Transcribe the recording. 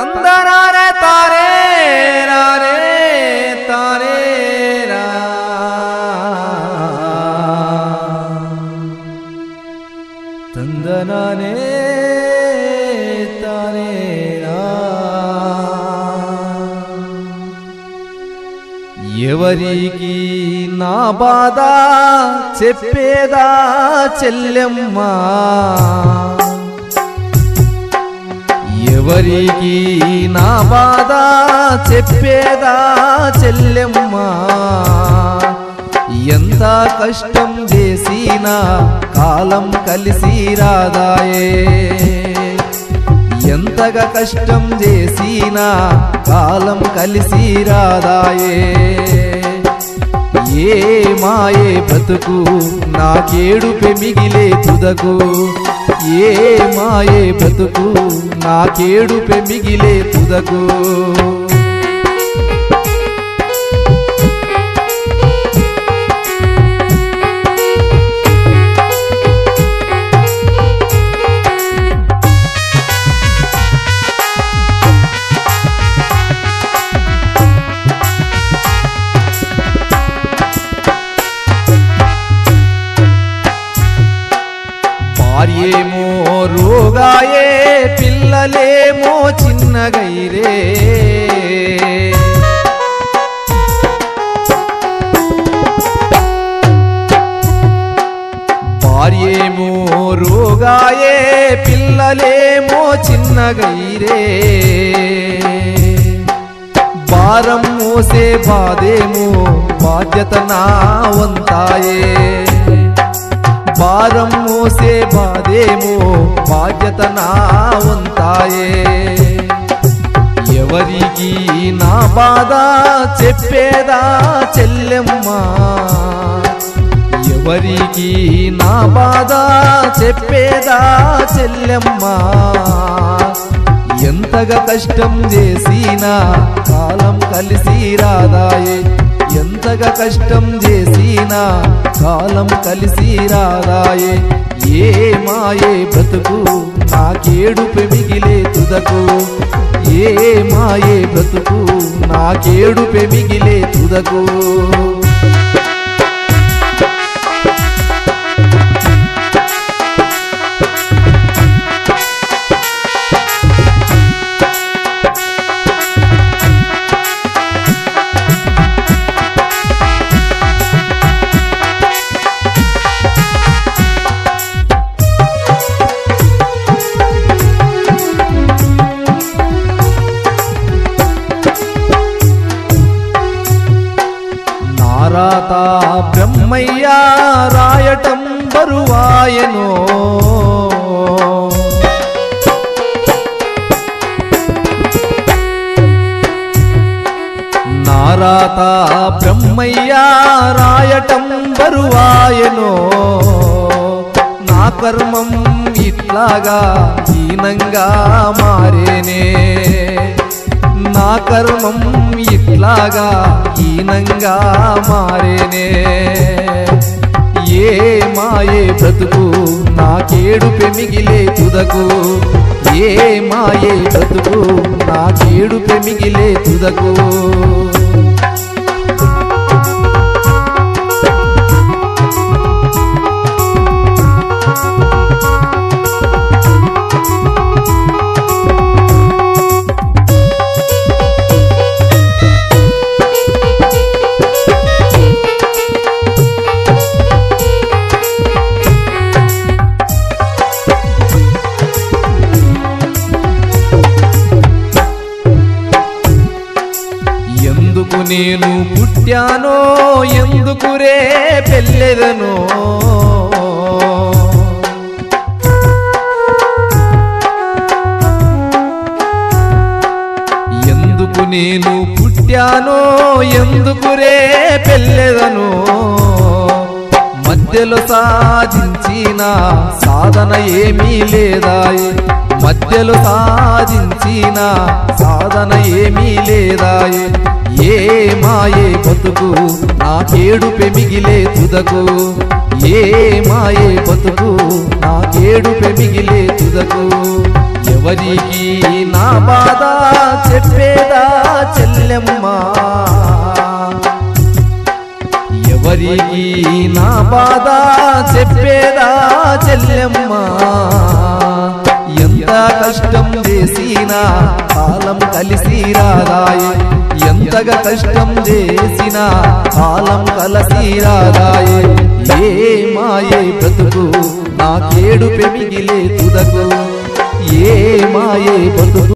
తందనారే తారే రారే తారే రా తందనానే తారే రా ఎవరికి నా బాధ చెప్పేదా చెల్లెమ్మ ఎవరికి నా బాధ చెప్పేదా చెల్లెమ్మ ఎంత కష్టం చేసినా కాలం కలిసి రాదాయే ఎంతగా కష్టం చేసినా కాలం కలిసి రాదాయే ఏ మాయే బ్రతుకు నాకేడుపె మిగిలే తుదకు ఏ మాయే బ్రతుకు నాకేడుపె మిగిలే తుదకు భార్యేమో రోగాయే పిల్లలేమో చిన్నగైరే భార్యేమో రోగాయే పిల్లలేమో చిన్నగైరే భారం మోసే బాధేమో బాధ్యత నా వంతాయే భారం మోసే బాధేమో బాధ్యత నా వంతాయే ఎవరికి నా బాధ చెప్పేదా చెల్లెమ్మ ఎవరికి నా బాధ చెప్పేదా చెల్లెమ్మ ఎంతగా కష్టం చేసినా కాలం కలిసి రాదాయే ఎంతగా కష్టం చేసినా కాలం కలిసి రాదాయే ఏ మాయే బ్రతుకు నాకేడుపె మిగిలే తుదకు ఏ మాయే బ్రతుకు నాకేడుపె మిగిలే తుదకు రాత బ్రహ్మయ్య రాయటం బరువాయనో నారాత బ్రహ్మయ్య రాయటం బరువాయనో నా కర్మం ఇట్లాగా హీనంగా మారేనే నా కర్మం ఇట్లాగా హీనంగా మారేనే ఏ మాయే బ్రతుకు నాకేడుపె మిగిలే తుదకు ఏ మాయే బ్రతుకు నాకేడుపె మిగిలే తుదకు ఎందుకు నేను పుట్టానో ఎందుకు రే పెళ్ళెదనో ఎందుకు నేను పుట్టానో ఎందుకు రే పెళ్ళెదనో మధ్యలో సాధించిన సాధన ఏమీ లేదాయే మధ్యలో సాధించిన సాధన ఏమీ లేదాయే ఏ మాయే బతుకు నాకేడుపె మిగిలే తుదకు ఏ మాయే బతుకు నాకేడుపె మిగిలే తుదకు ఎవరికి నా బాధ చెప్పేదా చెల్లెమ్మ, ఎవరికి నా బాధ చెప్పేదా చెల్లెమ్మ. ఎంత కష్టం చేసినా కాలం కలిసి రాదాయే, ఎంతగా కష్టం చేసినా కాలం కలిసి రాదాయే. ఏ మాయే బ్రతుకు నాకేడు పెమిగిలే తుదకు, ఏ మాయే బ్రతుకు